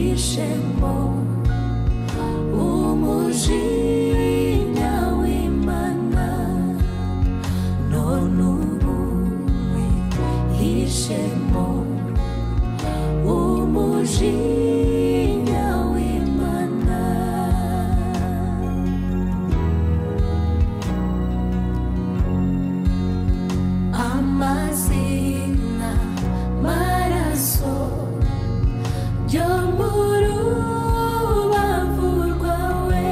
hishemo umujinya w'Imana none ubu hishemo umujinya w'Imana. Amazina maraso byo mu rubavu rwawe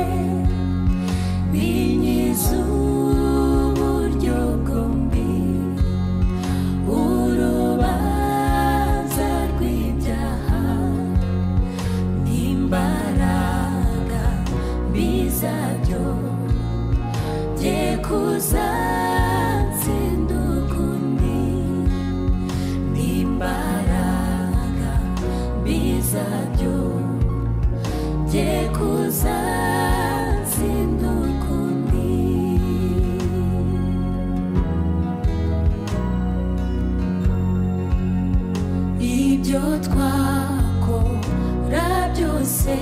binyiza uburyo bwombi, urubanza rw'ibyaha n'imbaraga mbi zabyo bye kuzatsinda ukundi, n'imbaraga mbi zabyo bye kuzatsinda ukundi. Ibyo twakora byose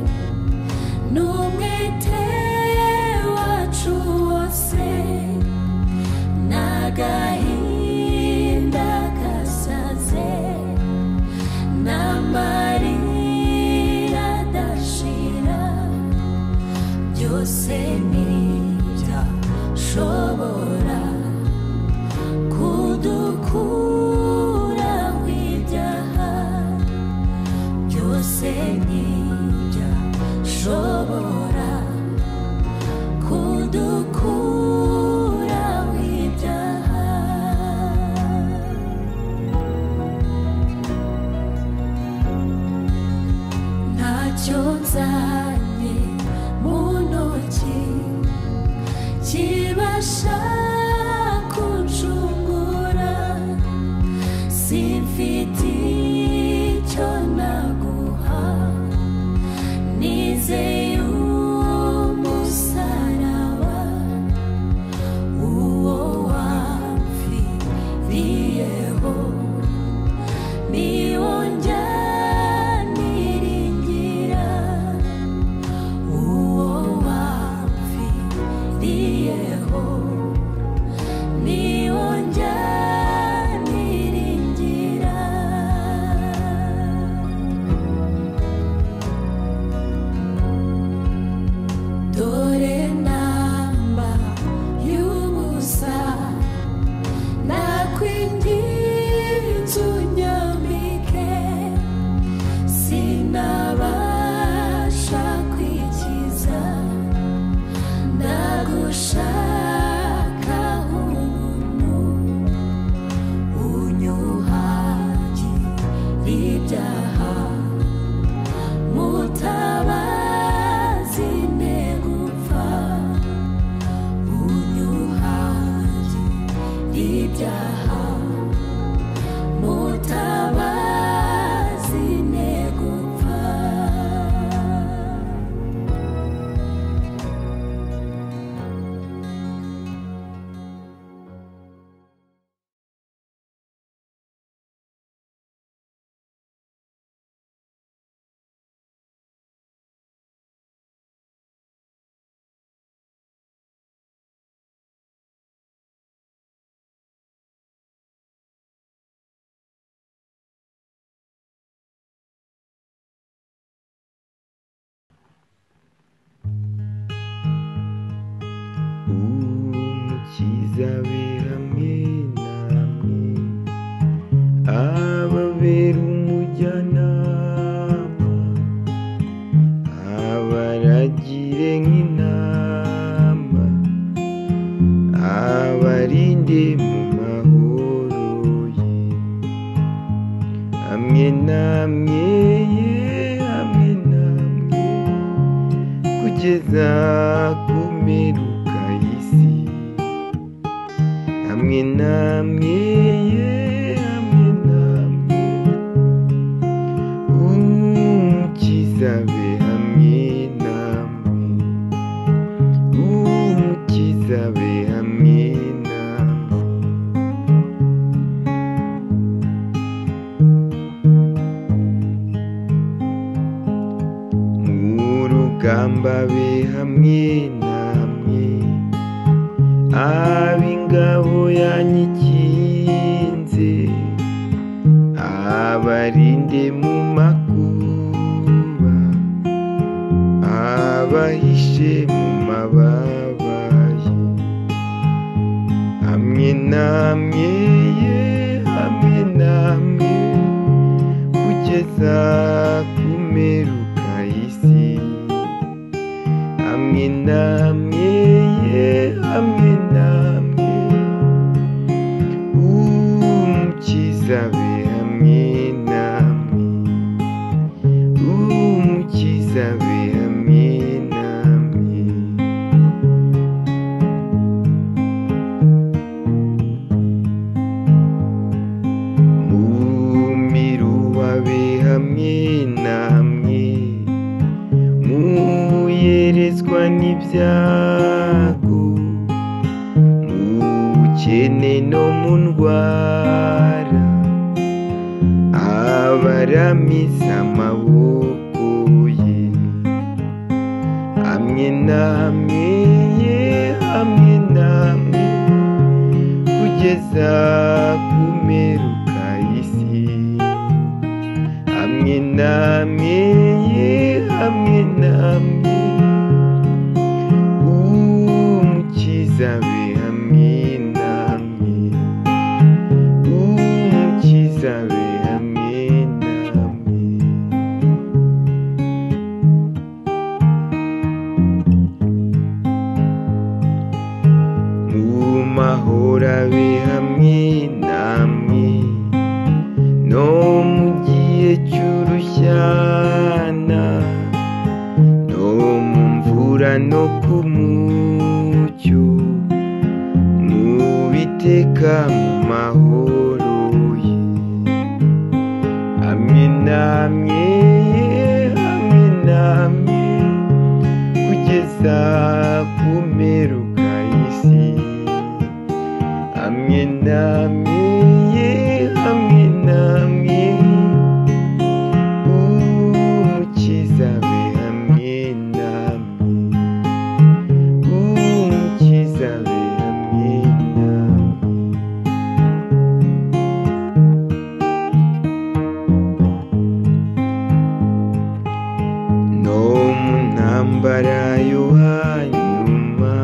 n'umwete wacu wose n'agahinda gasaze n'amarira adashira, byose ntibyashobora kudukuraho ibyaha, byose ntibyashobora kudukuraho ibyaha. Ntacyo nzanye mu ntoki kibasha kuncungura, simfite icyo naguha, nizeye umusaraba uwo wamfiriyeho, niwo njya niringira, uwo wamfiriyeho niwo njya niringira. Dore namba y'ubusa nakwinginze unyambike, sinabasha kwikiza ndagushakaho ubuntu, unyuhagire ibyaha mutabazi negupfa, unyuhagire ibyaha mutabazi negupfa. Umukiza be hamwe namwe, ababera umujyanama, abaragire nk'intama, abarinde mu mahoro ye, hamwe namwe hamwe namwe kugeza ku mperuka y'isi, hamwe namwe hamwe namwe, umukiza be hamwe namwe, umukiza be hamwe namwe. rugamba be hamwe namwe, ab'ingabo yanyikinze, abarinde mu makuba, abahishe mu mababa ye. Hamwe namwe ye, hamwe namwe kugeza ku mperuka y'isi. Hamwe namwe ye, hamwe namwe umukiza be hamwe namwe, umukiza be hamwe namwe. Mumiruwa be hamwe namwe, muyerezwa n'ibyago, mu bukene no mu ndwara, abaramiza amaboko ye. Hamwe namwe ye, hamwe namwe kugeza ku mperuka y'isi. Hamwe namwe ye, hamwe namwe umukiza be hamwe namwe, umukiza be hamwe namwe. Mu mahoro abe hamwe namwe, no mu gihe cy'urushyana, no mu mvura no ku mucyo, mu biteka mu mahoro ye. Hamwe namwe ye, hamwe namwe kugeza ku mperuka y'isi. Hamwe namwe ye, hamwe namwe umukiza be hamwe namwe, umukiza be hamwe namwe. No mu ntambara yo hanyuma,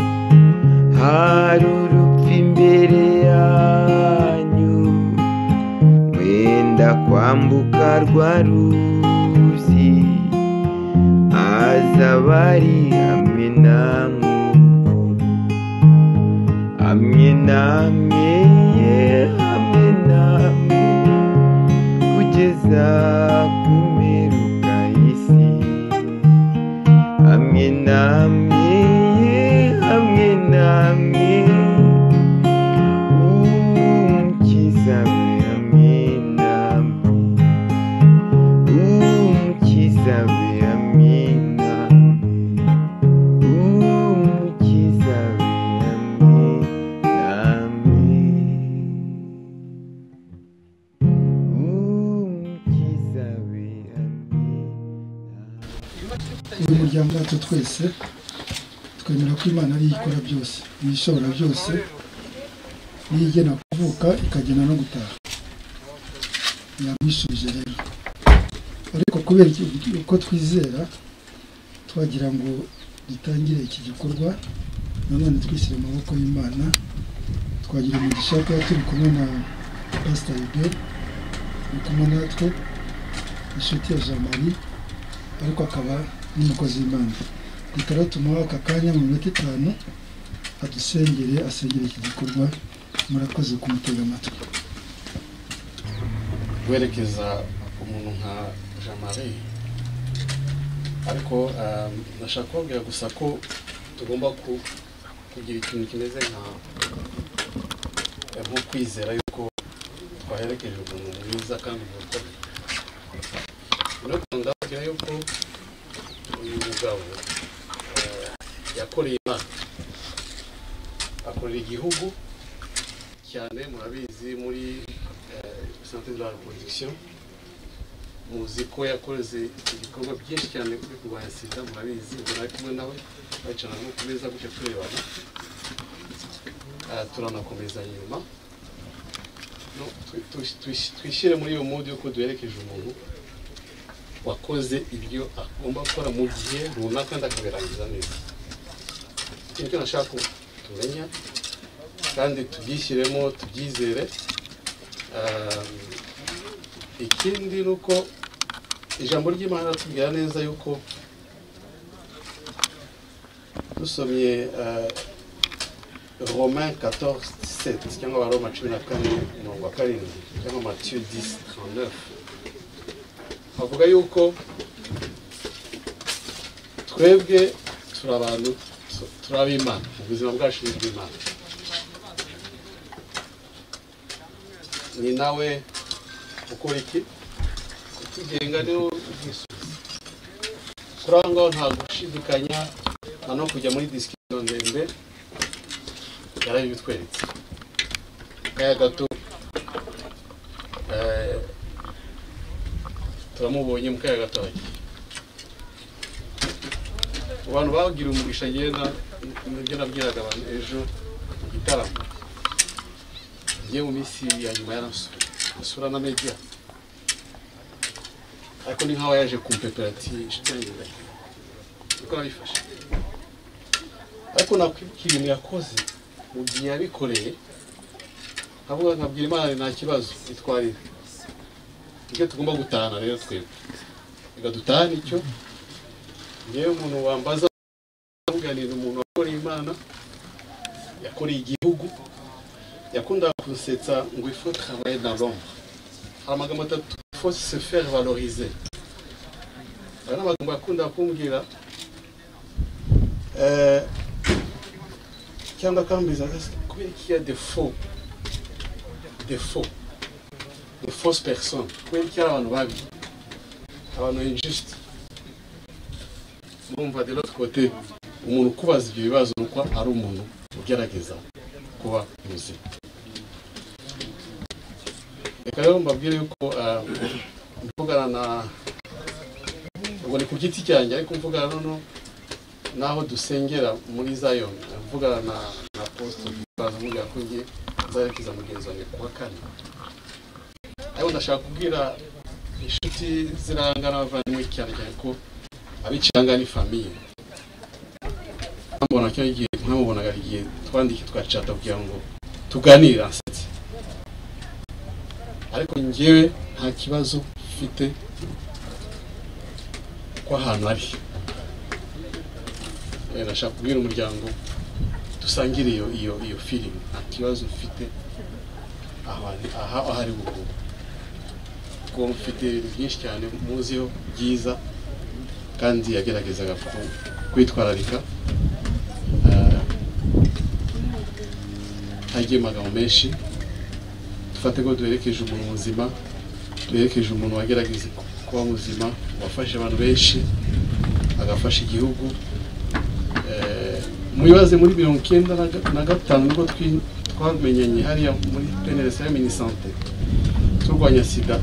hari urupfu imbere yanyu, mwenda kwambuka rwa ruzi, aza bari hamwe namwe uko. Hamwe namwe ye, hamwe namwe kugeza ku mperuka y'isi. Hamwe namwe ye, hamwe namwe umukiza be hamwe namwe, umukiza be hamwe namwe, umukiza be hamwe namwe, umukiza be hamwe namwe. uyu muryango wacu twese twemera ko Imana ariyo ikora byose, niyo ishobora byose, niyo igena kuvuka ikagena no gutaha. Yamwishubije rero, ariko kubera uko twizera, twagira ngo dutangire iki gikorwa nanone twishyire mu maboko y'Imana. Twagira umugisha kuba turi kumwe na Pastor Hubert, turi kumwe natwe inshuti ya Jean Marie, ariko akaba n'umukozi w'Imana. Reka tumuha aka kanya mu minota 5 adusengere, asengere iki gikorwa. Murakoze kumutega amatwi. Guherekeza umuntu nka Jean Marie, ariko ndashaka kubabwira gusa ko tugomba kugira ikintu kimeze nko kwizera yuko twaherekeje umuntu mwiza kandi mukomeye. Ndababwira yuko uyu mugabo yakoreye Imana, akorera igihugu cyane. Murabizi muri santé de la reproduction muzi ko yakoze ibikorwa byinshi cyane byo kurwanya sida, murabizi, ubwo nari kumwe nawe bacana no ku meza gutya turebana, turanakomeza nyuma twishyire muri iyo mode yuko duherekeje umuntu wakoze ibyo agomba gukora mu gihe runaka kandi akabirangiza neza. Ikintu cyo nashaka tumenya kandi tubyishyiremo tubyizere. Ikindi ni uko ijambo ry'Imana ritubwira neza yuko dusomye Romains 14:7 cyangwa Abaroma 14:7 cyangwa Matthieu 10:39 bavuga yuko twebwe turi abantu turabimana mu buzima bwacu bw'Imana. Ni nawe ukora iki kutugenga niwo ubwisubizo. Kuri aho ngaho nta gushidikanya nta no kujya muri discussion ndende, yarabitweretse kaya gato. Turamubonye mu kaya gato abantu bagira umugisha ngena nibyo nabwiraga abantu ejo mu gitaramo. Ngiye mu minsi ya nyuma yarasura na media, ariko ni nkaho yaje kumpepera ati inshuti yanjye uko nabifashe, ariko nakwibwira ibintu yakoze mu gihe yabikoreye, avuga nkabwira Imana nta kibazo itwarira icyo tugomba gutahana. Rero twebwe reka dutahane icyo. Ngewe umuntu wambaza kuganira umuntu wakoreye Imana, yakoreye igihugu, yakunda kusetsa ngo il faut travailler dans l'ombre. Amagambo atatu, il faut se faire valoriser. Ana magambo yakunda kumbwira cyangwa kambiza kubera qu'il y a des fausses personnes, kubera qu'il y a abantu babi, abantu injuste. Numva de l'autre côté umuntu kubaza ibyo bibazo nuko ari umuntu ugerageza kuba muzima. Reka rero mbabwire yuko mvugana na ubwo ni ku giti cyanjye, ariko mvugana noneho naho dusengera muri Zion, mvugana na Apostle bazamubwira ko ngiye nzarekiza mugenzi wanjye kuwa kane. Ariko ndashaka kubwira inshuti zirangana abavandimwe cyane cyane ko abicanga ni famiye. Mbona cyo igihe nkamubonaga igihe twandike twacata kugira ngo tuganire ansetse, ariko njyewe nta kibazo mfite ko ahantu ari. Ndashaka kubwira umuryango dusangire iyo feeling, nta kibazo mfite aho ari ubu, ko mfite byinshi cyane muziho byiza kandi yageragezaga kwitwararika. Hagiye amagambo menshi, dufate ko duherekeje umuntu muzima, duherekeje umuntu wagerageza kuba muzima, wafashe abantu benshi, agafasha igihugu. Mubibaze muri 1995 nibwo twamenyanye hariya muri PNLS ya Minisante turwanya sida.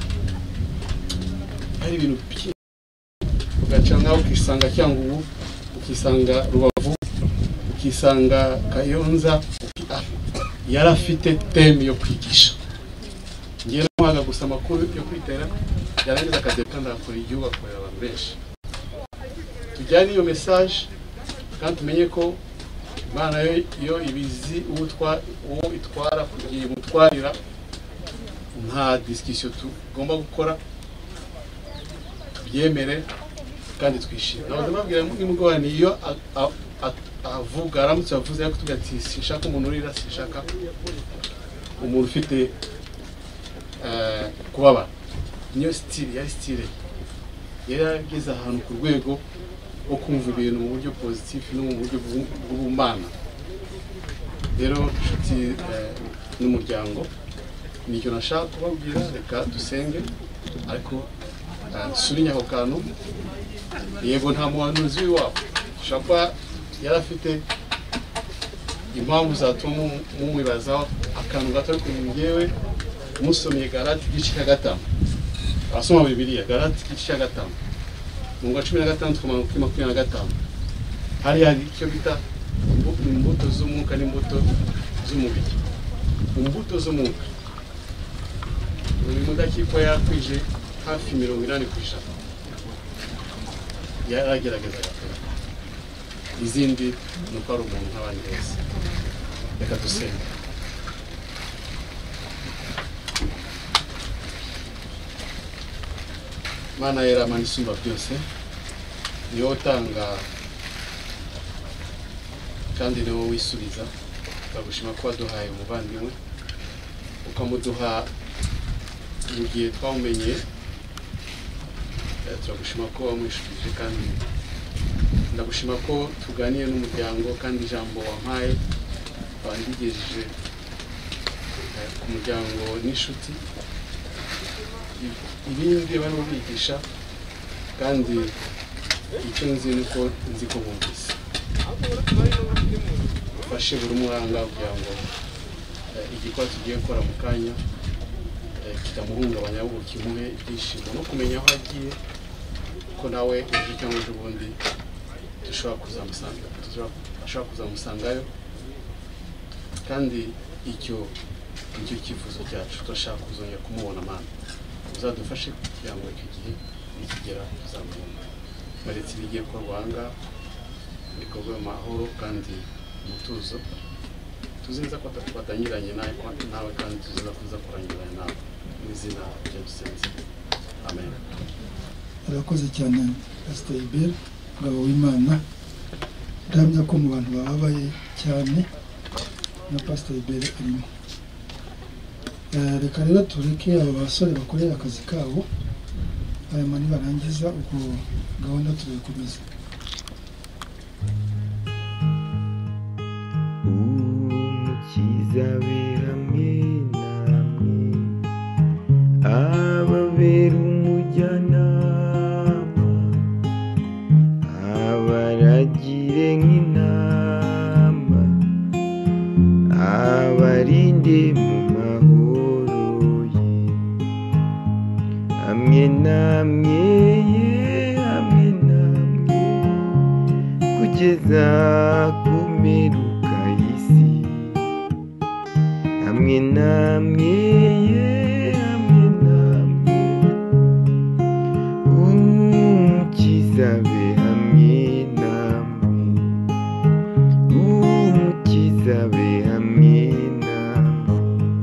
Hari ibintu byinshi ugaca nkaho ukisanga Cyangugu, ukisanga Rubavu, ukisanga Kayonza. Yarafite teme yo kwigisha. Ngiye namuhaga gusa amakuru yo kwitera, yarangiza akadependa akora igihugu, akorera abantu benshi. Tujyane iyo message kandi tumenye ko Imana yo ibizi uwo itwara kugiye mutwarira, nta discussion tugomba gukora, tubyemere kandi twishime. Nabaza mabwira nimugabane iyo avuga aramutse avuze yako tugati sinshaka umuntu urira, sinshaka umuntu ufite kubaba. Niyo style yarageze ahantu ku rwego wo kumva ibintu mu buryo positif no mu buryo bw'ubumana. Rero inshuti n'umuryango, nicyo nashaka kubabwira. Reka dusenge, ariko surinya ako kantu. Yego nta muhanuzi w'iwabo shapa yarafite impamvu zatuma mumwibazaho akantu gato, ariko ngewe musomye Galati igice cya 5 asoma Bibiliya Galati igice cya 5 mu ngwa 15 kumanuka 25 hari icyo bita imbuto z'umwuka n'imbuto z'umubiri. Imbuto z'umwuka uyu mudakiko yakwije hafi 80% yaragerageza izindi nuko ari umuntu nk'abandi bose. Reka dusenge. Mana yera Mana isumba byose, niyo utanga kandi niwo wisubiza. Turagushima ko waduhaye umuvandimwe ukamuduha mu gihe twawumenye. Turagushima ko wamwishubije kandi ndagushima ko tuganiye n'umuryango kandi ijambo wampaye bandigejeje ku muryango n'inshuti. Ibindi barimo bigisha kandi icyo nzi nuko nzi ko bumvise. Ufashe buri mwanga kugira ngo igikorwa tugiye gukora mu kanya kitamuhungabanya ahubwo kimuhe ibyishimo no kumenya aho agiye ko nawe ejo cyangwa ejo bundi dushobora kuzamusangayo kandi icyo cyifuzo cyacu turashaka kuzongera kumubona Mana. Uzadufashe kugira ngo icyo gihe nikigera tuzamubona. Baretse ibigiye korwanga bikorwe mu mahoro kandi umutuzo. Tuzinza ko twatangiranye nawe kandi tuzinza kuza kurangirana nawe mu izina rya dusenze. Amen. Arakoze cyane Pastor Ibel ngabo w'Imana. Ndamya ko mu bantu bababaye cyane na Pastor Ibel arimo. Reka rero tureke abo basore bakorera akazi kabo hanyuma nibarangiza ubwo gahunda turayikomeza. Umukiza be hamwe namwe ababera umujyanama abaragire nk'intama abarinde mu mahoro ye hamwe namwe hamwe namwe kugeza ku mperuka y'isi hamwe namwe hamwe namwe umukiza be hamwe namwe umukiza be hamwe namwe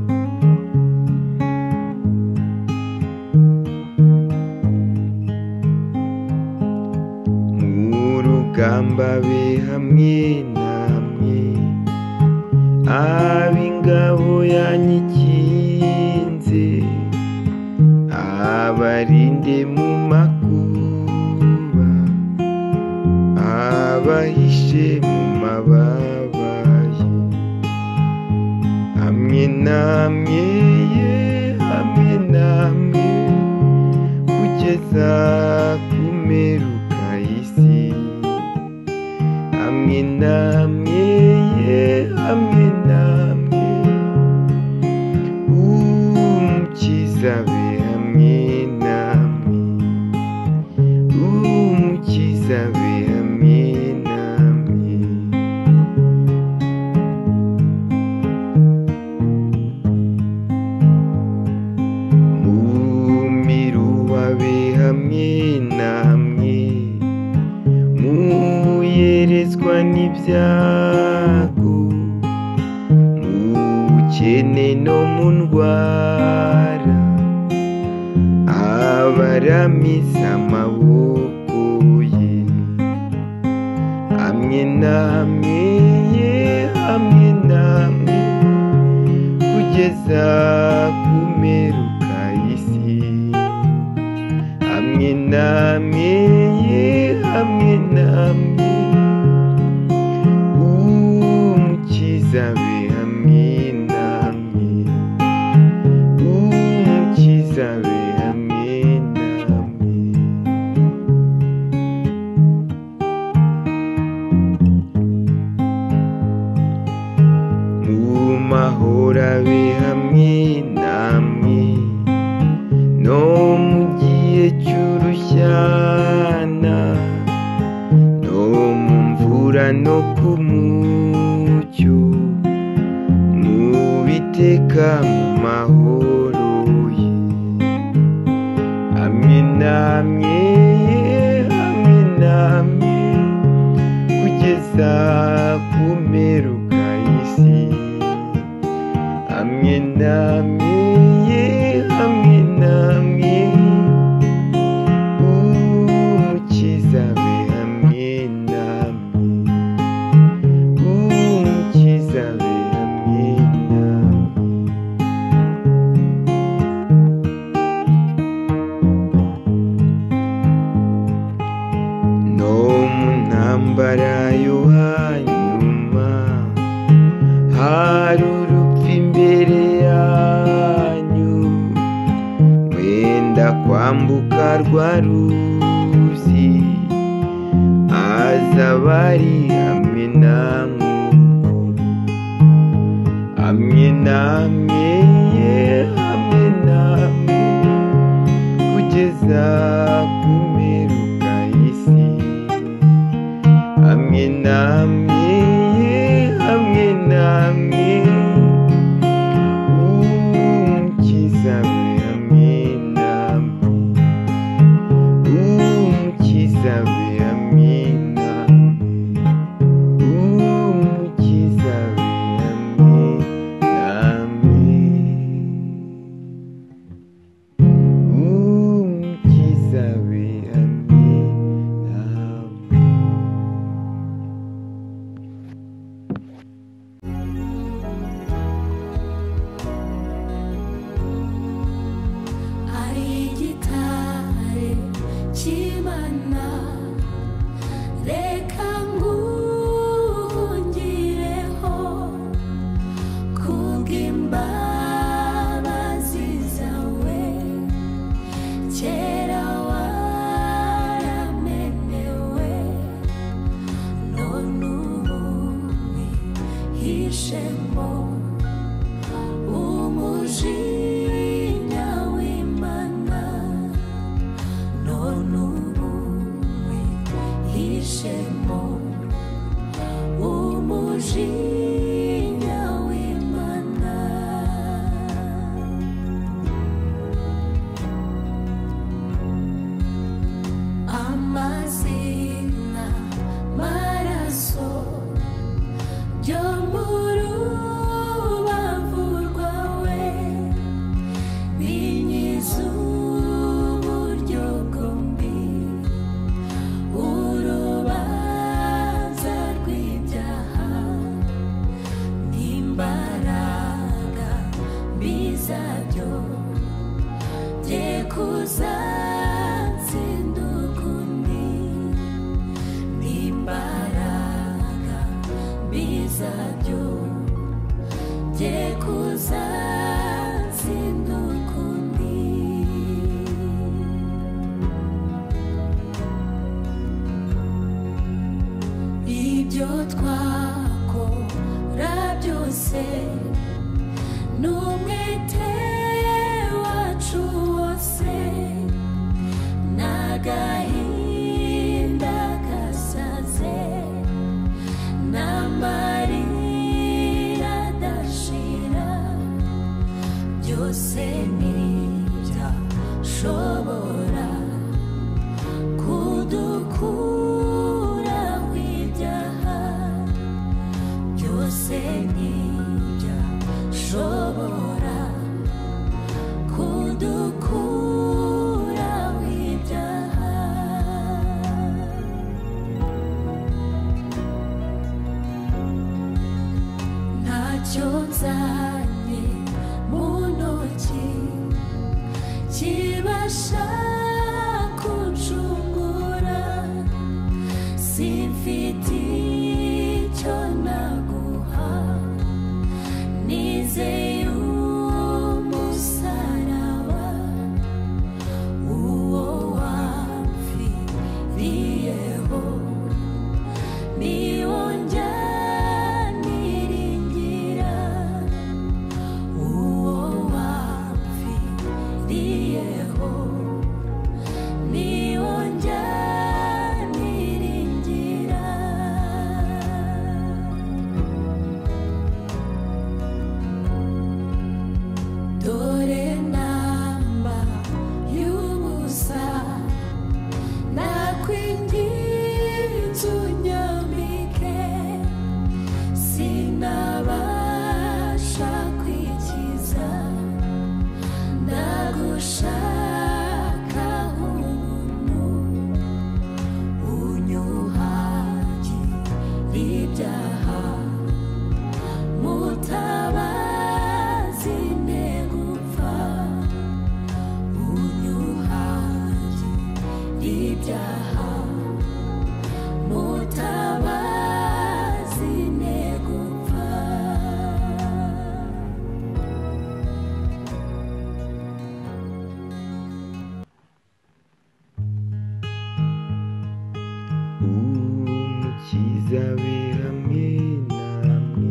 mu rugamba be hamwe namwe ab'ingabo yanyikinze abarinde mu makuba abahishe mu mababa ye hamwe namwe hamwe namwe kugeza ku mperuka y'isi hamwe namwe hamwe namwe umukiza be hamwe namwe umukiza be hamwe namwe mumiruwa be hamwe namwe muyerezwa n'ibyago mu bukene no mu ndwara abaramiza amaboko ye hamwe namwe hamwe namwe kugeza ku mperuka y'isi hamwe namwe hamwe namwe umukiza be hamwe namwe umukiza be hamwe namwe mu mahoro abe hamwe namwe no mu no ku mucyo mu biteka mu mahoro ye hamwe namwe kugeza ku mperuka y'isi hamwe namwe umukiza we hamwe namwe umukiza we hamwe namwe no mu ntambara yo hanyuma hari urupfu imbere yanyu mwenda kwambuka rwa ruzi aza bari hamwe namwe kugeza ku mperuka y'isi hamwe namwe umukiza we hamwe namwe umukiza we hamwe namwe umukiza we hamwe namwe umukiza we hamwe namwe. ari igitare cy'Imana reka nguhungireho kubw'imbabazi zawe kera waramenewe none ubu wihishemo umujinya w'Imana none ubu wihishemo umujinya w'Imana amazina maraso byo mu rubavu rwawe binyiza uburyo bwombi urubanza rw'ibyaha n'imbaraga bizabyo bye kuzatsinda ukundi n'imbaraga bizabyo bye kuzatsinda ukundi ibyo twakora byose n'umwete wacu wose n'agahinda gasaze n'amarira adashira byose ntibyashobora kudukuraho ibyaha byose ntibyashobora kudukuraho ibyaha ntacyo nzanye mu ntoki kibasha kuncungura simfite icyo naguha nizeye umusaraba uwo wamfiriyeho niwo njya niringira ibyaha mutabazi negupfa umukiza be hamwe namwe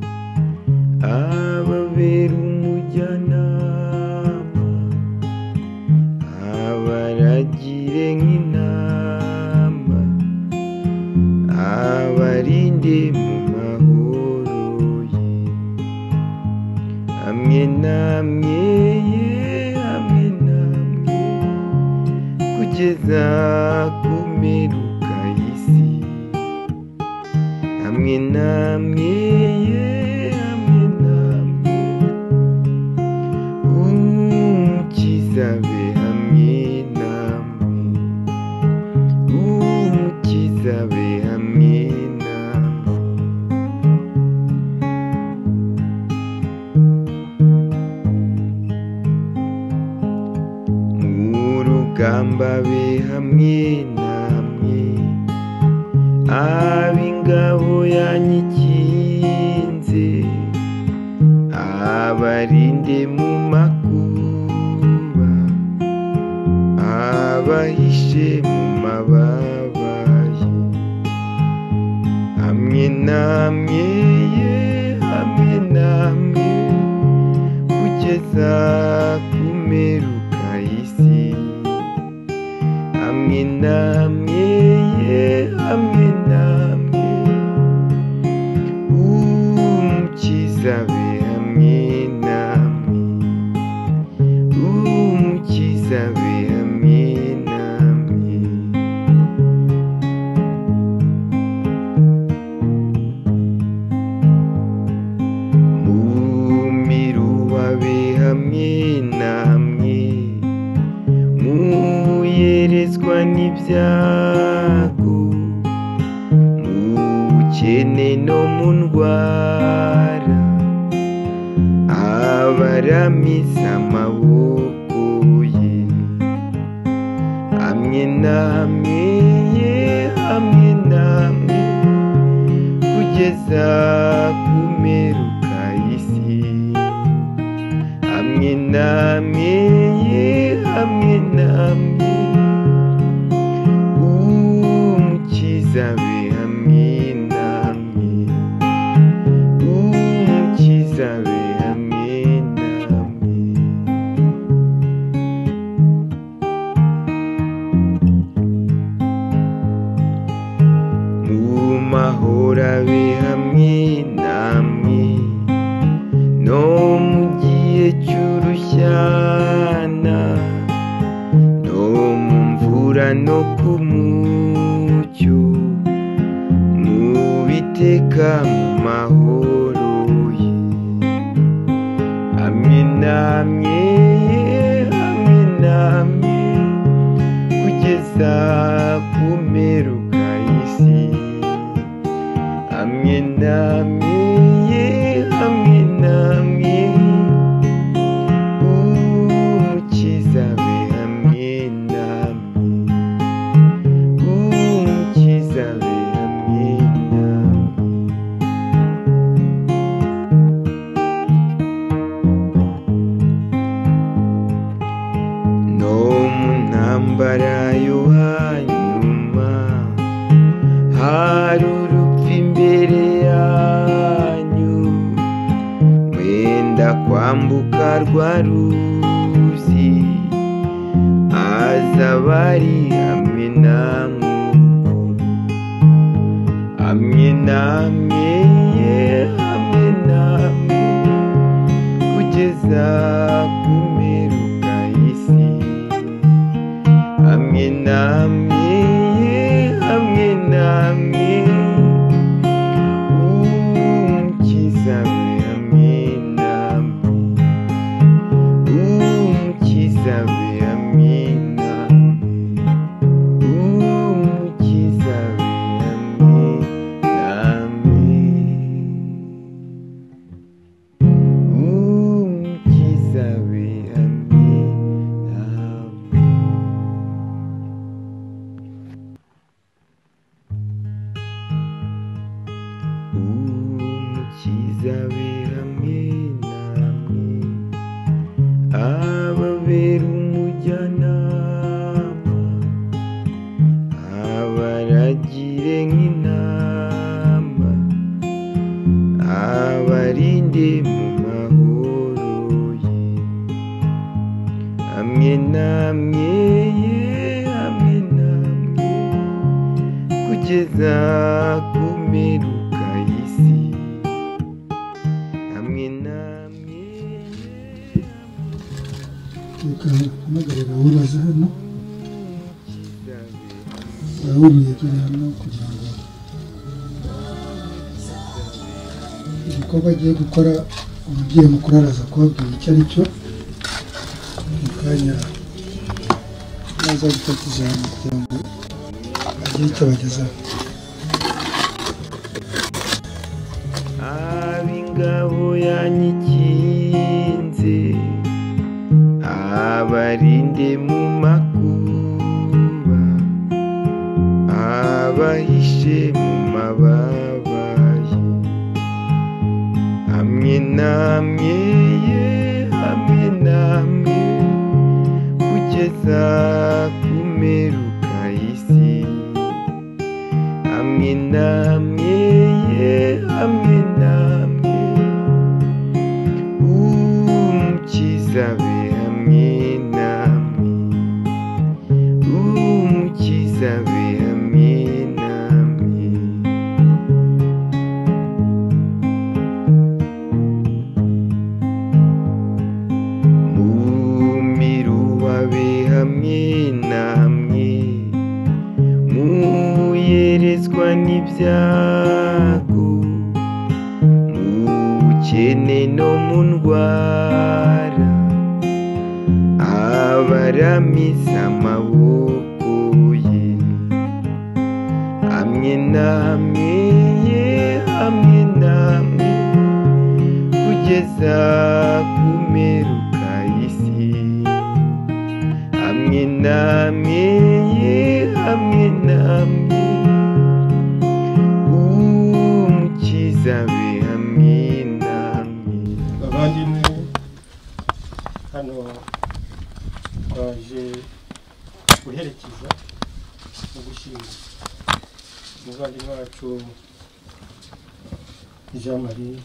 ababera umujyanama abaragire nk'intama abarinde mu mahoro ye hamwe namwe hamwe namwe kugeza ku mperuka y'isi hamwe namwe hamwe namwe umukiza be hamwe namwe umukiza be hamwe namwe mu rugamba be hamwe namwe ab'ingabo yanyikinze abarinde mu makuba abahishe mu mababa ye hamwe namwe hamwe namwe kugeza ku mperuka y'isi hamwe namwe hamwe namwe umukiza be hamwe namwe umukiza be hamwe namwe mumiruwa be hamwe namwe muyerezwa n'ibyago mu bukene no mu ndwara abaramiza amaboko ye hamwe namwe hamwe namwe kugeza ku mperuka y'isi hamwe namwe hamwe namwe umukiza be hamwe namwe umukiza be hamwe namwe mu mahoro abe hamwe namwe no mu gihe cy'urushyana no mu mvura no ku mucyo mu biteka mu mahoro ye hamwe namwe hamwe namwe kugeza ku mperuka y'isi hamwe namwe hamwe namwe umukiza be hamwe namwe umukiza be hamwe namwe no mu ntambara yo hanyuma hari urupfu imbere yanyu mwenda kwambuka rwa ruzi aza bari hamwe namwe hamwe namwe hamwe namwe kugeza ku mperuka y'isi hamwe namwe hamwe namwe umukiza be hamwe namwe umukiza be hamwe namwe umukiza be hamwe namwe umukiza kizabe hamwe namwe ababera umujyanama abaragire nk'intama abarinde mu mahoro ye hamwe namwe hamwe namwe kugeza ku mperuka y'isi hamwe namwe reka mpamagarira uraza hano urahuriye turi hano kugira ngo igikorwa agiye gukora umubyeyi mukuru araza kubabwira icyo ari cyo mu kanya naza gufata ijambo kugira ngo agire icyo abagezaho. ab'ingabo yanyikinze abarinde mu makuba abahishe mu mababa ye hamwe namwe hamwe namwe kugeza ku mperuka y'isi hamwe namwe hamwe namwe umukiza be hamwe namwe umukiza be hamwe namwe mumiruwa be hamwe namwe muyerezwa n'ibyago mu bukene no mu ndwara abaramiza amaboko ye hamwe namwe hamwe namwe kugeza ku mperuka y'isi hamwe namwe hamwe namwe umukiza be hamwe namwe. abandimwe hano twaje guherekeza no gushyingura umuvandimwe wacu Jean Marie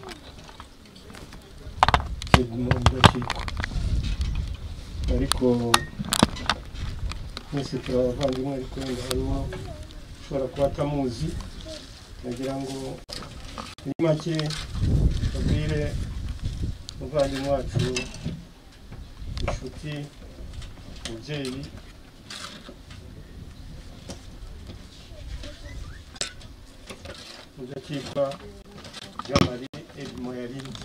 Edmond Mudakikwa, ariko mwese turi abavandimwe, ariko wenda harimo ushobora kuba atamuzi. nagira ngo muri make babwire umuvandimwe wacu, inshuti, umubyeyi Mudakikwa Jean Marie Edmond Yarinde.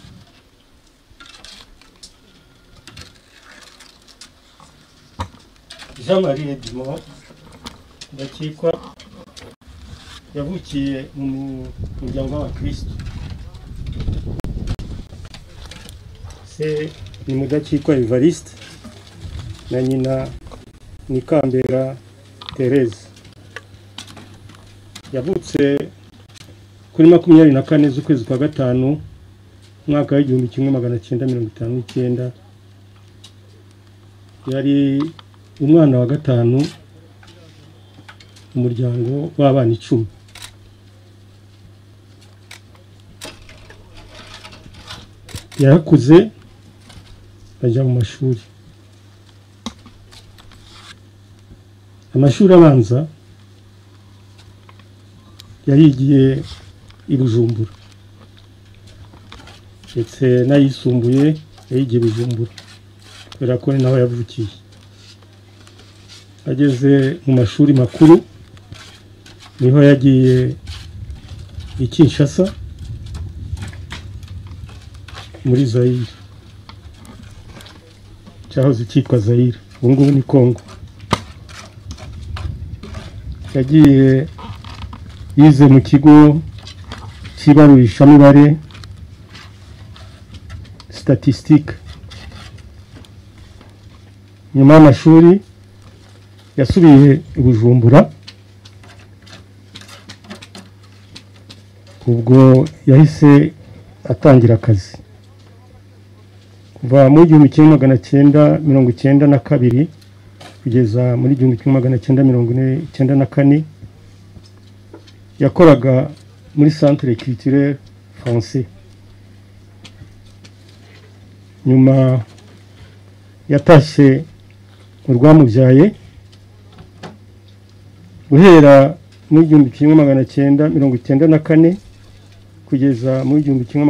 Jean Marie Edmond Mudakikwa yavukiye mu muryango w'abakristo. Se ni Mudakikwa Evariste na nyina ni Kambera Therese. Yavutse kuri 24 z'ukwezi kwa gatanu mwaka w'igihumbi 1959. Yari umwana wa gatanu umuryango w'abana 10. Yarakuze ajya mu mashuri. Amashuri abanza yarigiye i Bujumbura, ndetse n'ayisumbuye yayigiye i Bujumbura kubera ko ni naho yavukiye. Ageze mu mashuri makuru niho yagiye i Kinshasa muri Zaire, cyahoze cyitwa Zaire, ubu ngubu ni Congo. Yagiye yize mu kigo cy'ibarurishamibare statistique. Nyuma y'amashuri yasubiye i Bujumbura, ubwo yahise atangira akazi kuva mu 1992 kugeza muri 1994 yakoraga muri Centre Culturel Français. Nyuma yatashye mu rwamubyaye guhera muri 1994 kugeza muri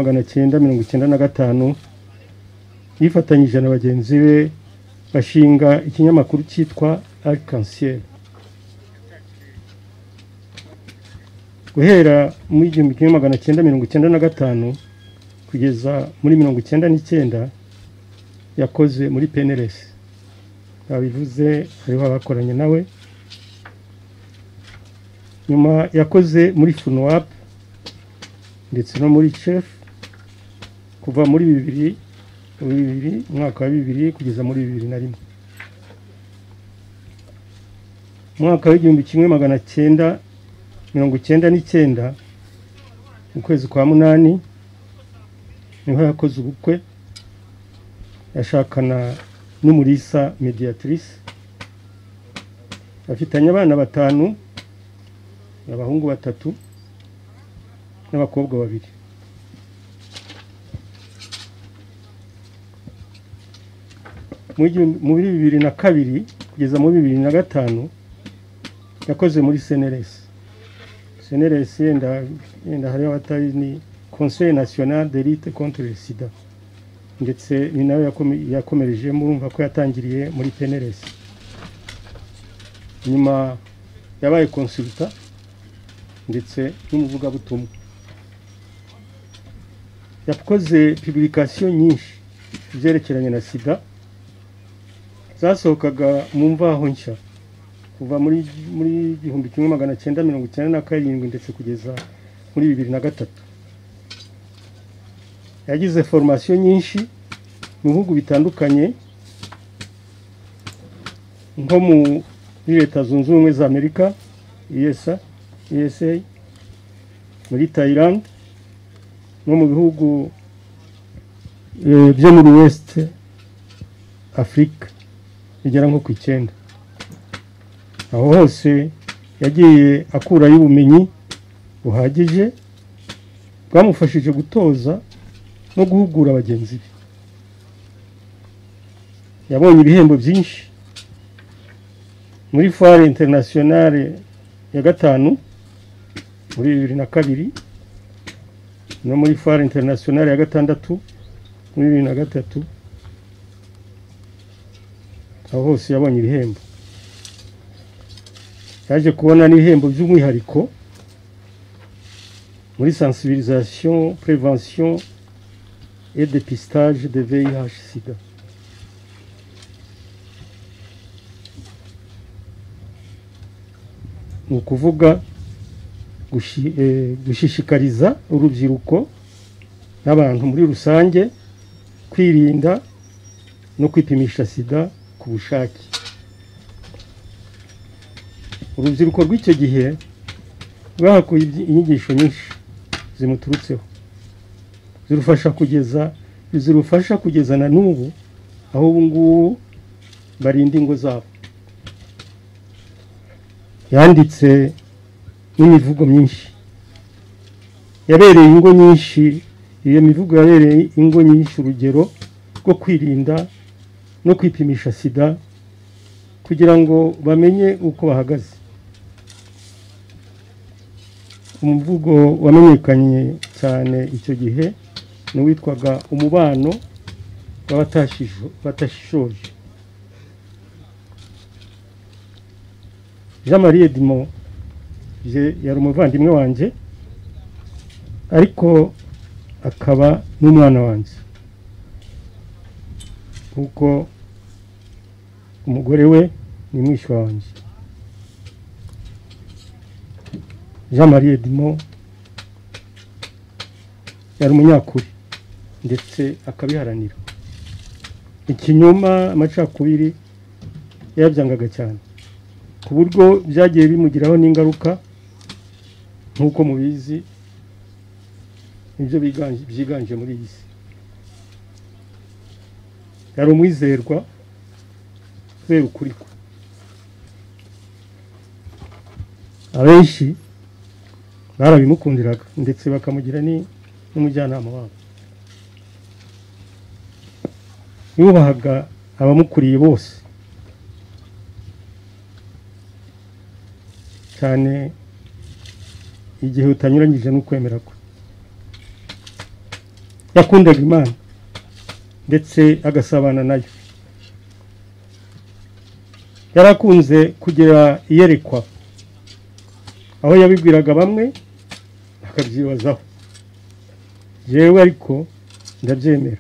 1995 yifatanyije na bagenzi be bashinga ikinyamakuru cyitwa Arc-en-Ciel. Guhera muri 1995 kugeza muri 1999 yakoze muri PNRS. Babivuze hariho abakoranye nawe. Nyuma yakoze muri FUNUAP ndetse no muri CHEF kuva muri 2000 mwaka wa 2000 kugeza muri 2001. Mwaka wa 1999 mu kwezi kwa munani niho yakoze ubukwe, yashakana n'umurisa mediatrice, afitanye abana 5, abahungu 3 n'abakobwa 2. Muri 2002 kugeza muri 2005 yakoze muri CNRS. CNRS yenda hari abatari ni Conseil National de Lutte contre le Sida, ndetse ni nawe yakomereje murumva ko yatangiriye muri PNRS. Nyuma yabaye consultant ndetse n'umuvugabutumwa. Yakoze publication nyinshi zerekeranye na Sida zasohokaga mu mvaho nshya kuva muri 1997 ndetse kugeza muri 2003. Yagize formation nyinshi mu bihugu bitandukanye nko muri Leta Zunze Ubumwe za Amerika, USA, muri Thailand no mu bihugu byo muri West Africa bigera nko ku 9. Aho hose yagiye akurayo ubumenyi buhagije bwamufashije gutoza no guhugura abagenzi be. Yabonye ibihembo byinshi muri Foire Internationale ya 5 muri 2002 no muri Foire Internationale ya 6 muri 2003. Aho hose yabonye ibihembo. Yaje kubona n'ibihembo by'umwihariko muri sensibilisation, prévention et dépistage de VIH/SIDA. Ni ukuvuga gushishikariza urubyiruko n'abantu muri rusange kwirinda no kwipimisha Sida ku bushake. Urubyiruko rw'icyo gihe rwahakuye inyigisho nyinshi zimuturutseho zirufasha kugeza na n'ubu, aho ubu ngubu barinda ingo zabo. Yanditse n'imivugo myinshi yabereye ingo nyinshi. Iyo mivugo yabereye ingo nyinshi urugero rwo kwirinda no kwipimisha Sida kugira ngo bamenye uko bahagaze. Umuvugo wamenyekanye cyane icyo gihe n'uwitwaga umubano w'abatashishoje. Jean-Marie Edmond yari umuvandimwe wanjye ariko akaba n'umwana wanjye, kuko umugore we ni mwishywa wanjye. Jean-Marie Edmond yari umunyakuri ndetse akabiharanira. Ikinyoma, amacakubiri yabyangaga cyane ku buryo byagiye bimugiraho n'ingaruka nk'uko mubizi. nibyo byiganje muri iyi si. Yari umwizerwa kubera ukuri kwe. Abenshi barabimukundiraga ndetse bakamugira n'umujyanama wabo. Yubahaga abamukuriye bose cyane igihe utanyuranyije n'ukwemera kwe. Yakundaga Imana ndetse agasabana nayo. Yarakunze kugira iyerekwa aho yabibwiraga bamwe akabyibazaho. Jewe ariko ndabyemera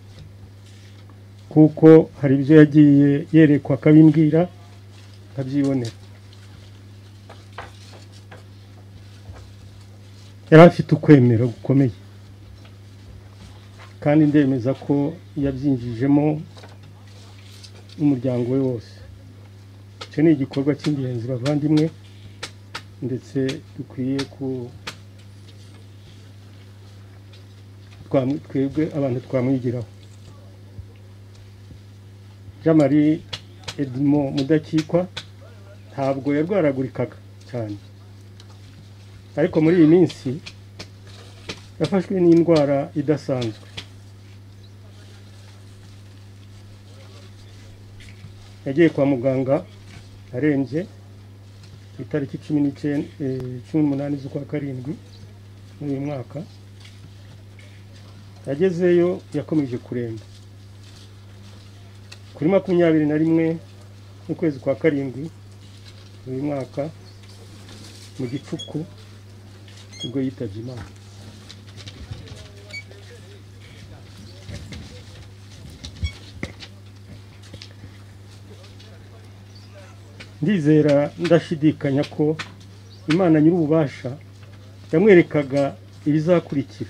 kuko hari ibyo yagiye yerekwa akabimbwira akabyibonera. Yari afite ukwemera gukomeye kandi ndemeza ko yabyinjijemo n'umuryango we wose. Icyo ni igikorwa cy'ingenzi bavandimwe, ndetse dukwiye twebwe abantu twamwigiraho. Jean Marie Edmond Mudakikwa ntabwo yarwaragurikaga cyane, ariko muri iyi minsi yafashwe n'indwara idasanzwe. Yagiye kwa muganga arembye itariki 18 z'ukwa karindwi muri uyu mwaka. Yagezeyo yakomeje kuremba. Kuri 21 mu kwezi kwa karindwi uyu mwaka mu gicuku ubwo yitabye Imana. Ndizera ndashidikanya ko Imana nyir'ububasha yamwerekaga ibizakurikira.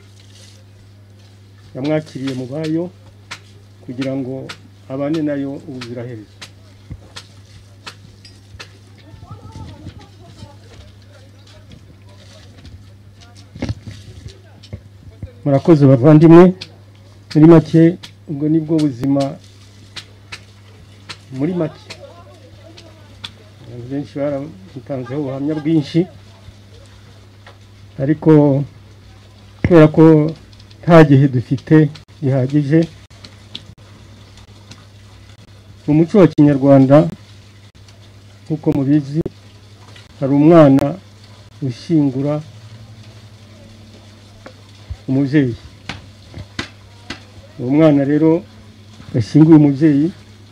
Yamwakiriye mu bayo kugira ngo abane nayo ubuziraherezo. Murakoze bavandimwe, muri make ubwo nibwo buzima muri make. Benshi baramutanzeho ubuhamya bwinshi, ariko kubera ko nta gihe dufite gihagije, mu muco wa Kinyarwanda nk'uko mubizi hari umwana ushyingura umubyeyi. Uwo mwana rero yashyinguye umubyeyi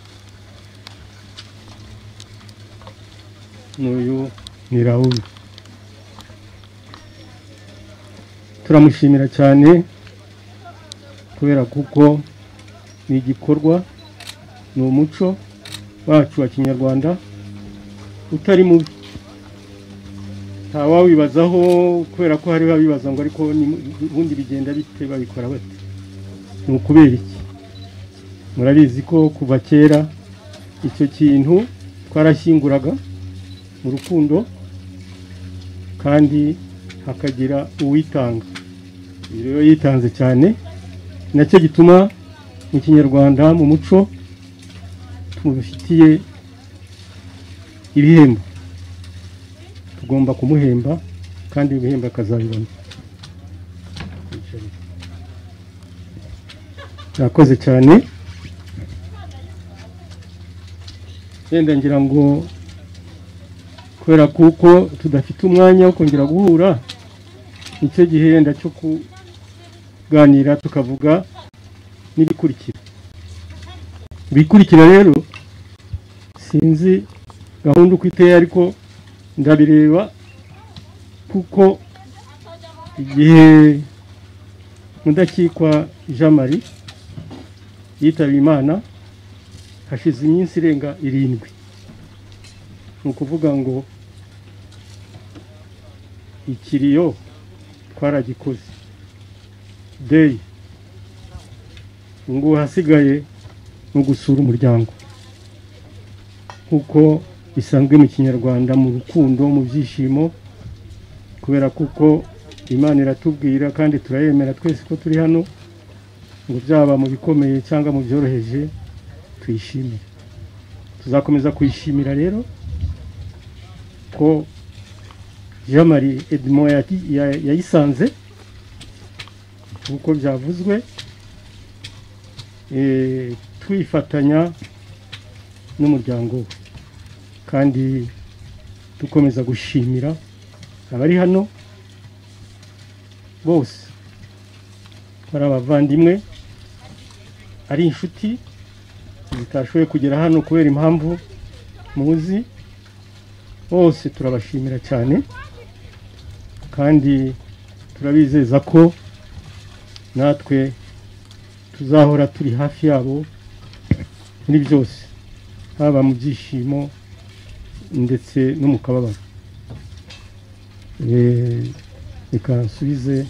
n'uyu ni Raoul. Turamushimira cyane kubera kuko ni igikorwa, ni umuco wacu wa Kinyarwanda utari mubi. Ntawawibazaho kubera ko hari babibaza ngo ariko ubundi bigenda bite, babikora bate. Ni ukubera iki? Murabizi ko kuva kera icyo kintu twarashyinguraga mu rukundo kandi hakagira uwitanga. Rero yitanze cyane, nacyo gituma mu Kinyarwanda mu muco tumufitiye ibihembo. Tugomba kumuhemba kandi ibihembo akazabibona. Yakoze cyane. Yenda ngira ngo kubera kuko tudafite umwanya wo kongera guhura, nicyo gihe yenda cyo kuganira tukavuga n'ibikurikira. Ibikurikira rero sinzi gahunda uko iteye, ariko ndabireba kuko igihe Mudakikwa Jean Marie yitabye Imana hashize iminsi irenga 7. Ni ukuvuga ngo ikiriyo twaragikoze day, ngo hasigaye no gusura umuryango kuko bisanzwe mu Kinyarwanda, mu rukundo, mu byishimo, kubera kuko Imana iratubwira kandi turayemera twese ko turi hano ngo byaba mu bikomeye cyangwa mu byoroheje tuyishimire. Tuzakomeza kuyishimira rero ko Jean-Marie Edmond yayisanze uko byavuzwe, twifatanya n'umuryango we kandi dukomeza gushimira abari hano bose, ari abavandimwe, ari inshuti zitashoboye kugera hano kubera impamvu muzi, bose turabashimira cyane kandi turabizeza ko natwe tuzahora turi hafi yabo muri byose, haba mu byishimo ndetse no mu kababaro. Reka nsubize.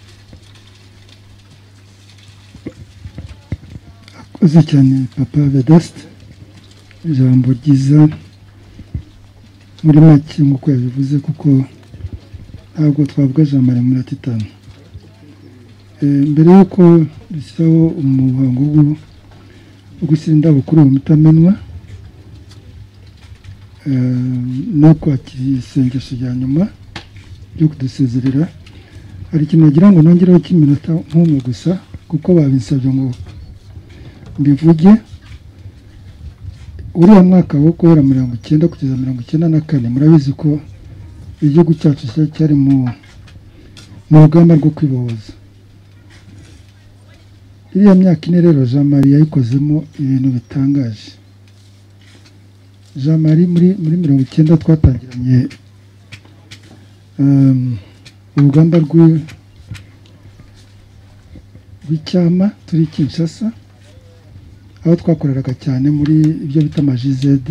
Akoze cyane Papa Vedaste, ijambo ryiza muri make nk'uko yabivuze, kuko ntabwo twavuga Jean-Marie muri atitanu. Mbere y'uko dushyiraho umuhango wo gushyira indabo kuri uwo mutamenwa no kwakira isengesho rya nyuma ryo kudusezerera, hari ikintu nagira ngo nongereho cy'iminota nk'umwe gusa, kuko babinsabye ngo mbivuge. Uriya mwaka wo guhera 1990 kugeza 1994 murabizi ko igihugu cyacu cyari mu rugamba rwo kwibohoza. Iriya myaka ine rero Jean-Marie yayikozemo ibintu bitangaje. Jean-Marie muri 1990 twatangiranye urugamba rw'icyama turi Kinshasa, aho twakoreraga cyane muri ibyo bita amajized,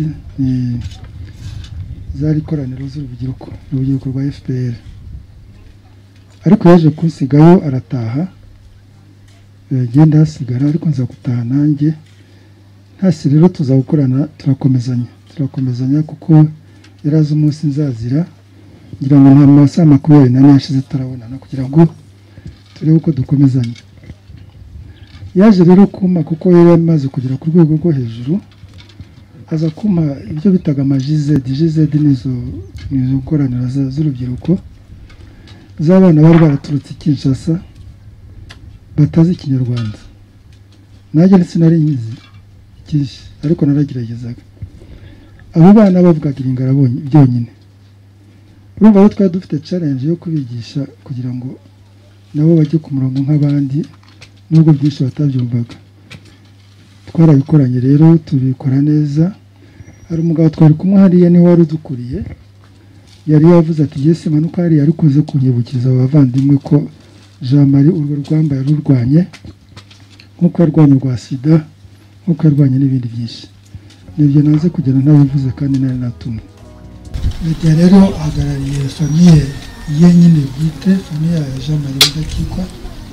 zari ikoraniro z'urubyiruko rwa FPR. Ariko yaje kunsigayo arataha, genda hasigara, ariko nza gutaha nanjye. Ntasi rero tuzagukorana, turakomezanya kuko yarazi umunsi nzazira, ngira ngo nta masaha 24 yashize turabonana kugira ngo turebe uko dukomezanya. Yaje rero kuma kuko yari amaze kugera ku rwego rwo hejuru, aza kuma ibyo bitaga amajized. Jized nizo koranira z'urubyiruko z'abana bari baraturutse Kinshasa batazi Ikinyarwanda. Najye sinari nyizi cyinshi, ariko narageragezaga. Abo bana bavugaga Iringara byonyine. Urumva aho twari dufite challenge yo kubigisha kugira ngo nabo bajye ku murongo nk'abandi, nubwo byinshi batabyumvaga. Twarabikoranye rero, tubikora neza. Hari umugabo twari kumwe hariya niwe wari udukuriye, yari yavuze ati Yesu manuka hariya, ariko uze kunyibukiriza abavandimwe ko Jean-Marie urwo rugamba yarurwanye nk'uko yarwanye rwa sida, nk'uko yarwanye n'ibindi byinshi. Nibyo naze kugera ntabivuze kandi nari natumwe. Media rero ahagarariye famiye ye nyine bwite, famiye ya Jean-Marie Mudakikwa.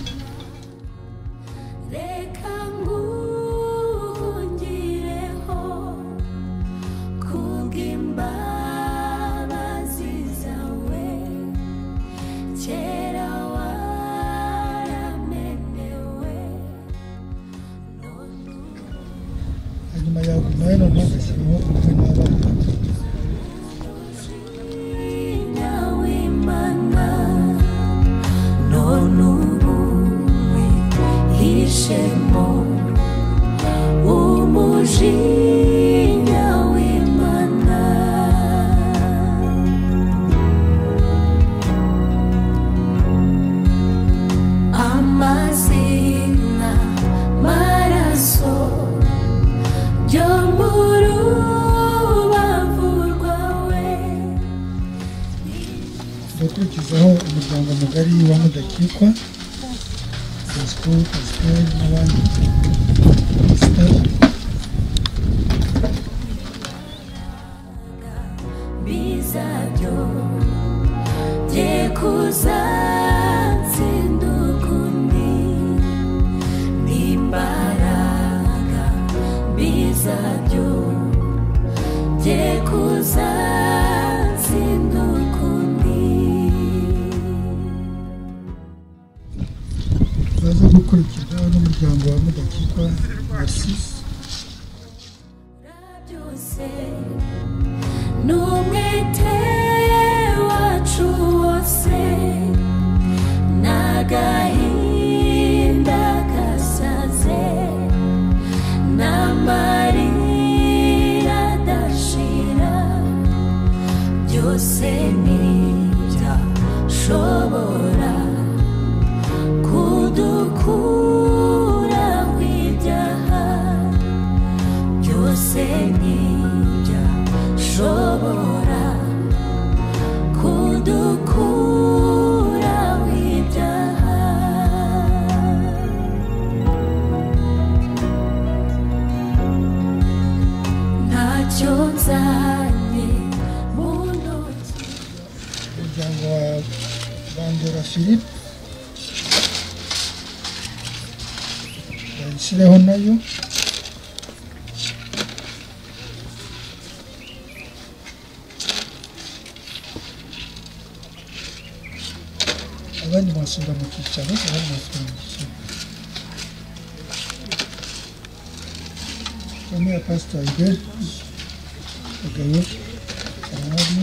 Hanyuma yagumaye noneho agashyiraho umwe n'abana. Dukurikizaho umuryango mugari wa Mudakikwa, Pascal n'abandi staff. Bizaryo Jekuza Sindukundi Nimbaraga Bizaryo Jekuza Sindukundi. umuryango wa Mudakikwa Narcisse, byose n'umwete wacu wose n'agahinda gasaze n'amarira adashira, byose ntibyashobora kudukuraho ibyaha, byose ntibyashobora kudukuraho ibyaha. Ntacyo nzanye mu ntoki. umuryango wa Bandora Philippe bayishyireho nayo, abandi basubira mu cyicaro, abandi basubira mu cyicaro. Famille ya Pastor Albert Kagabo arahari,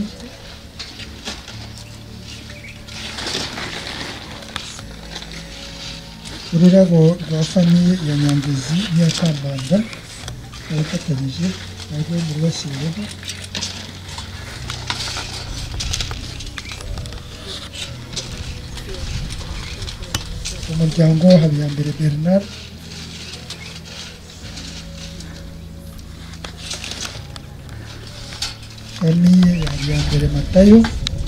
ururabo rwa famiye ya Nyangezi n'iya Kambanda barafatanyije narwo murubashyiriyeho. Umuryango Habiyambere Bernard, famiye ya Habiyambere Matayo,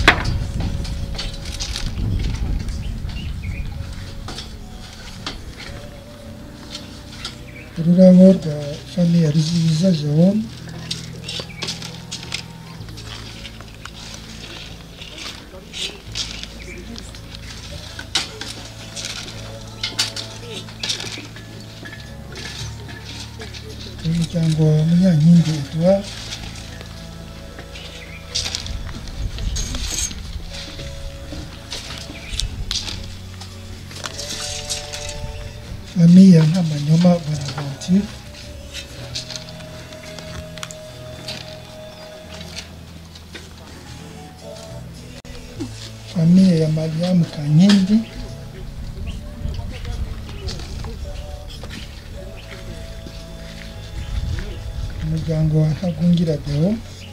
ururabo rwa famiye ya Ruzibiza Jerome, umuryango wa Munyankindi Edouard, famiye ya Ntamanyoma Bonaventure, famiye ya Mariam Kankindi, umuryango wa Ntagungira Deo,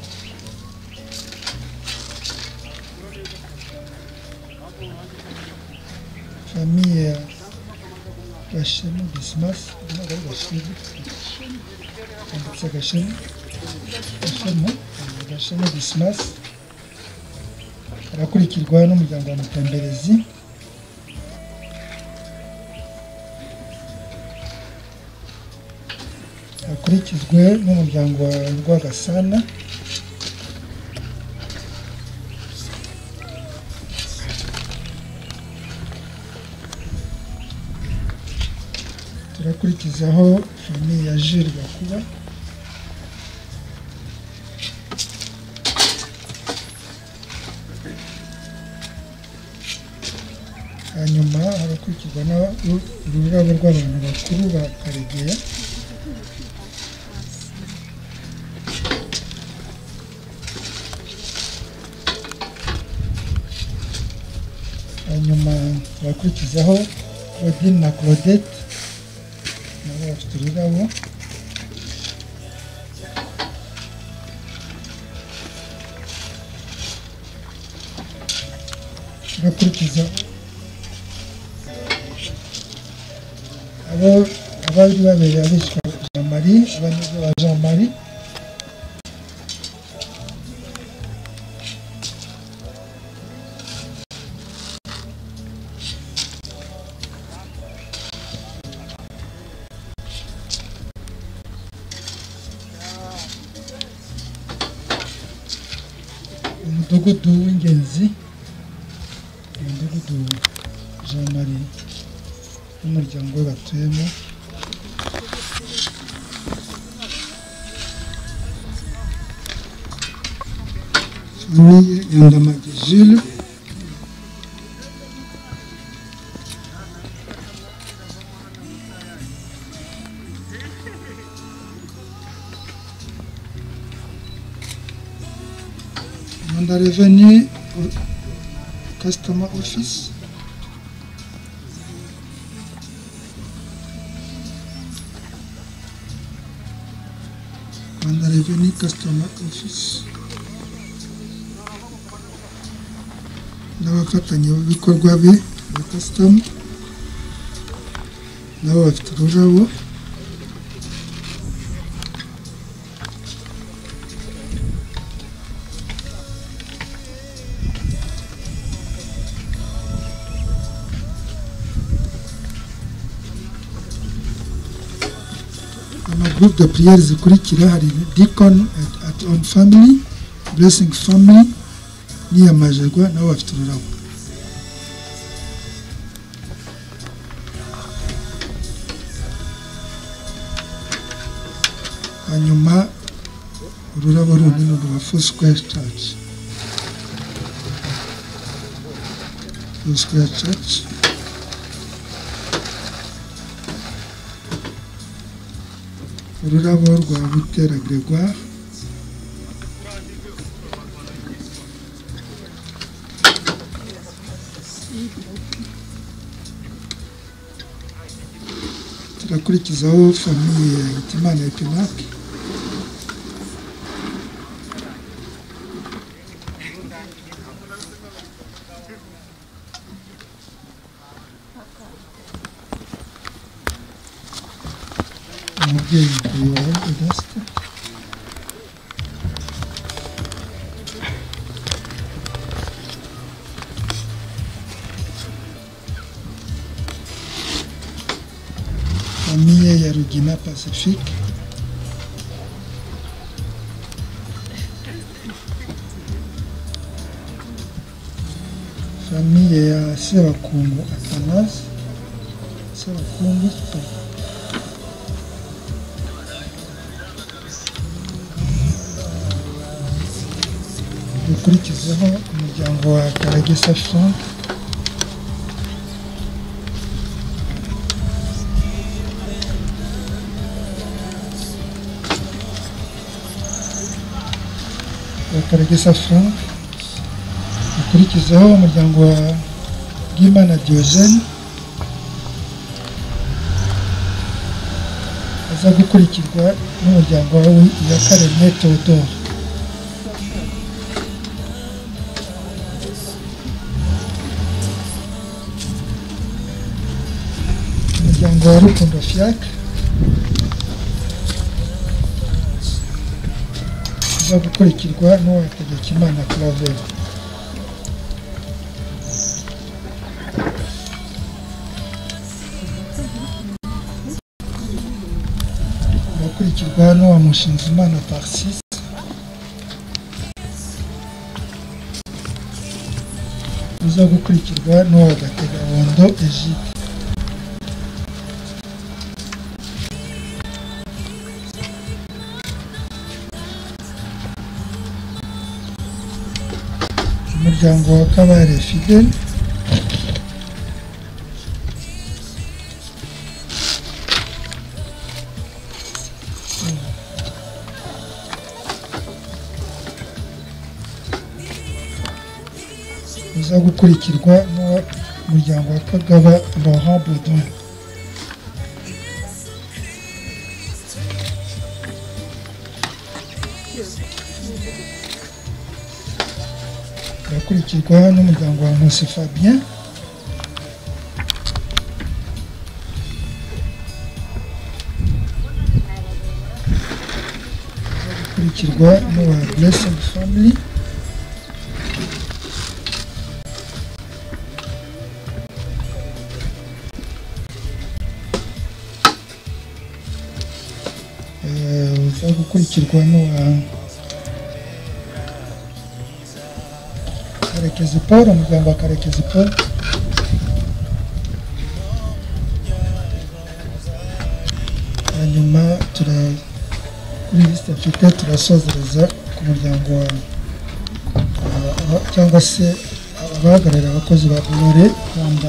famiye ya Gashema Dismas, ntabwo ari Gashema, handitse Gashema Dismas, arakurikirwa n'umuryango wa Mutemberezi, akurikizwe n'umuryango wa Rwagasana, turakurikizaho famiye ya Jules Bakuba, hanyuma harakurikizwa n'ururabo rw'abantu bakuru ba Karegeya, hanyuma bakurikizaho Claudine na Claudette nabo bafite ururabo, bakurikizaho abari babereye abitwa Jean Marie, abanyuze ba Jean Marie, umudugudu w'ingenzi, umudugudu Jean Marie n'umuryango we batuyemo, famiye ya Ndamage Jules, Rwanda Revenue Customer Office. Rwanda Revenue Customer Office. N'abafatanyabikorwa be ba custom nabo bafite ururabo. Groupe de prières zikurikira hari Deacon at On Family, Blessing Family, n'iyamajerwa nabo bafite ururabo. Hanyuma ururabo rundi ni urwa Foursquare Church. Foursquare Church. Ururabo rwa Butera Gregoire. Turakurikizaho famiye ya Hitimana Epimake. Umubyeyi mukuru wawe Auguste. Famiye ya Rugina Pacifique. Famiye ya Sebakungu Athanase. Sebakungu dukurikizeho umuryango wa Karagesa Frank. Karagesa Frank. Dukurikizeho umuryango wa Bwimana Diogene. Aza gukurikirwa n'umuryango wa Iyakaremye Theodore. Umuryango wa Rukundo Fiacre. Aza gukurikirwa n'uwa Hategekimana Claver. Akurikirwa n'uwa Mushinzimana Tarsis. Aza gukurikirwa n'uwa Gategabondo Egide. Umuryango wa Kabare Fidel. Uza gukurikirwa n'umuryango wa Kagaba Laurent Baudouin. Ukurikirwa n'umuryango wa Nkusi Fabien. Ukurikirwa n'uwa Blessing Family. Uza gukurikirwa n'uwa Karekezi Paul, umuryango wa Karekezi Paul. Hanyuma kuri lisite mfite turasozereza ku muryango wa cyangwa se abahagararira abakozi ba Gloire Rwanda.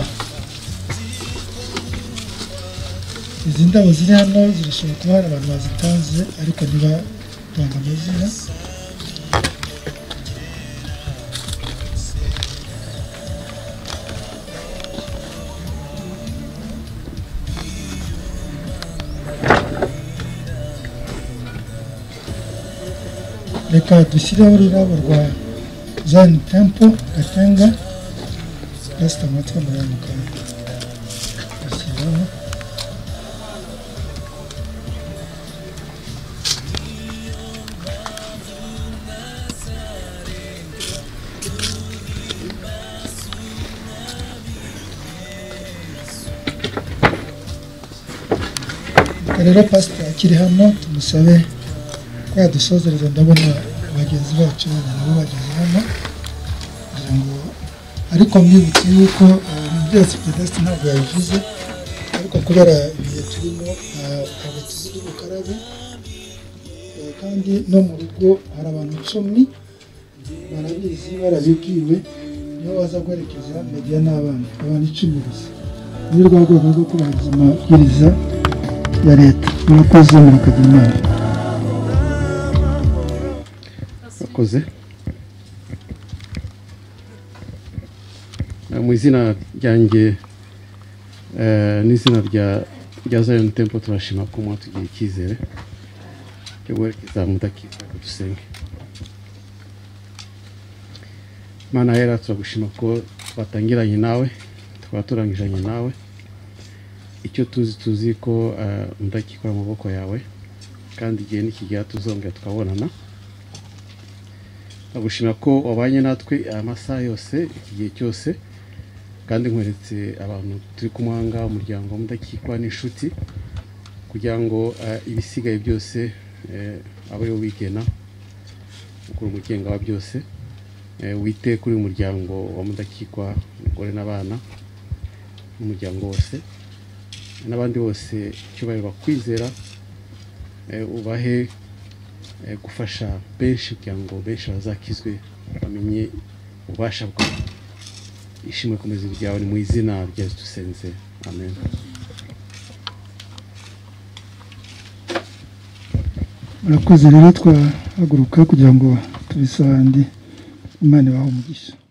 Izi ndabo ziri hano zirashobora kuba hari abantu bazitanze ariko ntibatanga amazina. reka dushyireho ururabo rwa Zion Temple Gatenga Rasta amatwi muramuka ashyiraho rero pastor akiri hano tumusabe ko yadusozereza ndabona abagenzi bacu nabo bageze hano kugira ngo ariko mwibutse yuko byose pedestre ntabwo yabivuze ariko kubera ibihe turimo abakizi b'ukarabe kandi no mu rugo hari abantu 10 barabizi barabibwiwe niyo baza guherekeza media n'abana abantu 10 gusa ni rwo rwego rwo kubahiriza amabwiriza ya leta murakoze murakagira imana akoze mu izina ryanjye n'izina rya Zion Temple turashima ko mwatugiye icyizere cyo guherekeza Mudakiza dusenge. Mana yera turagushima ko twatangiranye nawe tukaba turangijanye nawe icyo tuzi ko Mudakikora mu maboko yawe kandi igihe nikigera tuzongera tukabonana. Ndagushimira ko wabanye natwe amasaha yose iki gihe cyose kandi nkweretse abantu turi kumwanga umuryango Mudakikwa n'inshuti kugira ngo ibisigaye byose abe wigena ukuri umugenga wa byose wite kuri umuryango wa Mudakikwa umugore n'abana n'umuryango wose n'abandi bose cyubahiro bakwizera ubahe gufasha benshi kugira ngo benshi bazakizwe bamenye ubasha bwawe. Ishimwe komeza ibyawe ni mu izina rya Yesu dusenze amen. murakoze rero twahaguruka kugira ngo tubisande Imana ibahe umugisha.